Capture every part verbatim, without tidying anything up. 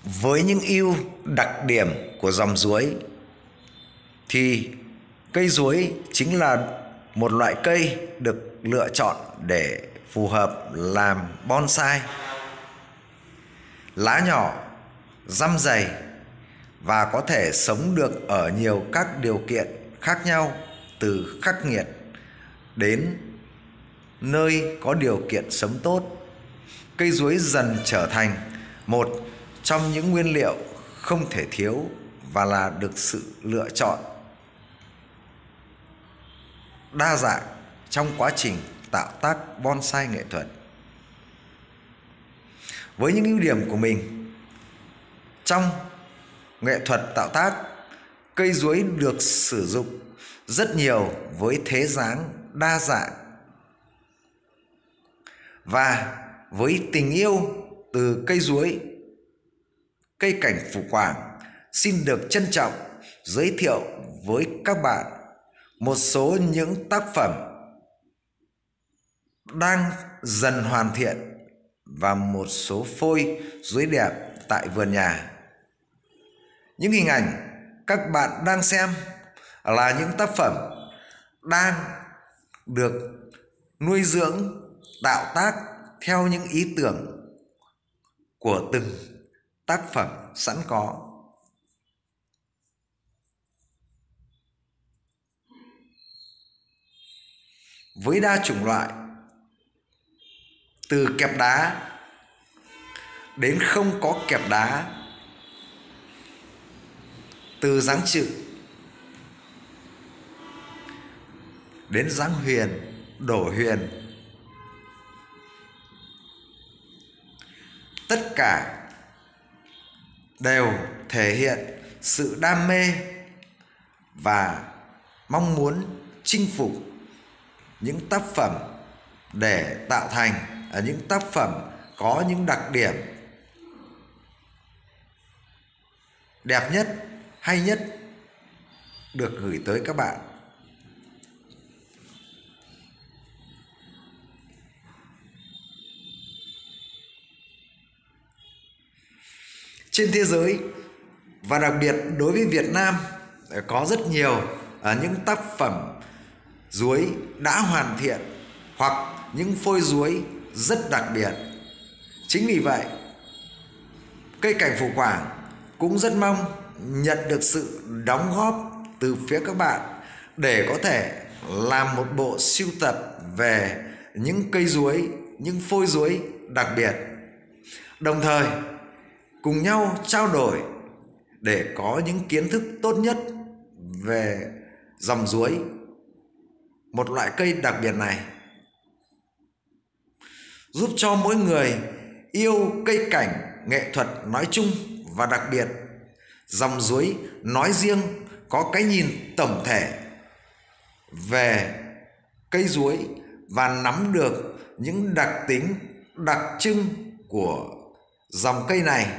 Với những ưu đặc điểm của dòng ruối thì cây ruối chính là một loại cây được lựa chọn để phù hợp làm bonsai. Lá nhỏ, răm dày và có thể sống được ở nhiều các điều kiện khác nhau, từ khắc nghiệt đến nơi có điều kiện sống tốt. Cây ruối dần trở thành một trong những nguyên liệu không thể thiếu và là được sự lựa chọn đa dạng trong quá trình tạo tác bonsai nghệ thuật. Với những ưu điểm của mình trong nghệ thuật tạo tác, cây ruối được sử dụng rất nhiều với thế dáng đa dạng, và với tình yêu từ cây ruối, cây cảnh Phú Quảng xin được trân trọng giới thiệu với các bạn một số những tác phẩm đang dần hoàn thiện và một số phôi ruối đẹp tại vườn nhà. Những hình ảnh các bạn đang xem là những tác phẩm đang được nuôi dưỡng tạo tác theo những ý tưởng của từng tác phẩm sẵn có. Với đa chủng loại, từ kẹp đá đến không có kẹp đá, từ dáng chữ đến dáng huyền, đổ huyền, tất cả đều thể hiện sự đam mê và mong muốn chinh phục những tác phẩm để tạo thành những tác phẩm có những đặc điểm đẹp nhất, hay nhất được gửi tới các bạn. Trên thế giới và đặc biệt đối với Việt Nam có rất nhiều những tác phẩm ruối đã hoàn thiện hoặc những phôi ruối rất đặc biệt. Chính vì vậy, cây cảnh Phú Quảng cũng rất mong nhận được sự đóng góp từ phía các bạn để có thể làm một bộ sưu tập về những cây ruối, những phôi ruối đặc biệt, đồng thời cùng nhau trao đổi để có những kiến thức tốt nhất về dòng ruối, một loại cây đặc biệt này, giúp cho mỗi người yêu cây cảnh nghệ thuật nói chung và đặc biệt dòng ruối nói riêng có cái nhìn tổng thể về cây ruối và nắm được những đặc tính đặc trưng của dòng cây này,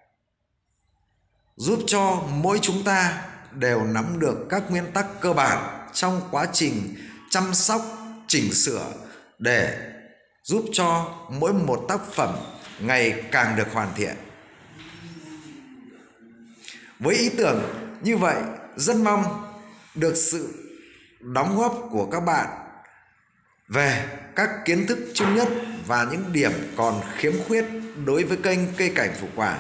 giúp cho mỗi chúng ta đều nắm được các nguyên tắc cơ bản trong quá trình chăm sóc, chỉnh sửa để giúp cho mỗi một tác phẩm ngày càng được hoàn thiện. Với ý tưởng như vậy, rất mong được sự đóng góp của các bạn về các kiến thức chung nhất và những điểm còn khiếm khuyết đối với kênh Cây Cảnh Phú Quảng.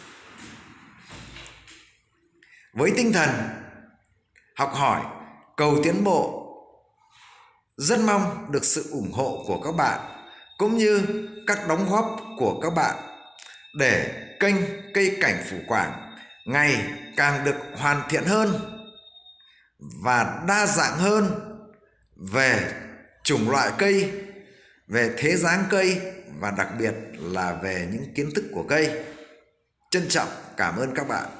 Với tinh thần học hỏi, cầu tiến bộ, rất mong được sự ủng hộ của các bạn cũng như các đóng góp của các bạn để kênh Cây Cảnh Phú Quảng ngày càng được hoàn thiện hơn và đa dạng hơn về chủng loại cây, về thế dáng cây và đặc biệt là về những kiến thức của cây. Trân trọng cảm ơn các bạn.